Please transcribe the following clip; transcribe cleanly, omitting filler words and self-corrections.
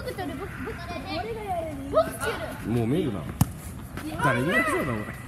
もう見るな。誰にやそうだ俺。